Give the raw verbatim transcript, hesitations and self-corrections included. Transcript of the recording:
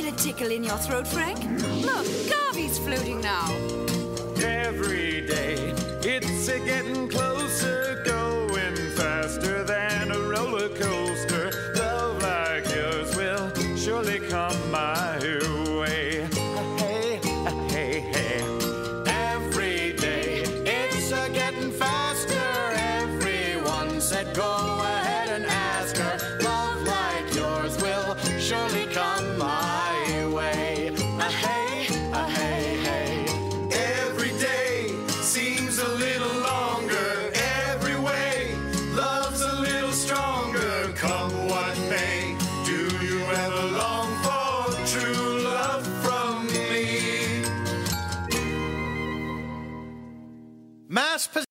Feel a tickle in your throat, Frank? Look, Garvey's floating now. Every day, it's a getting closer.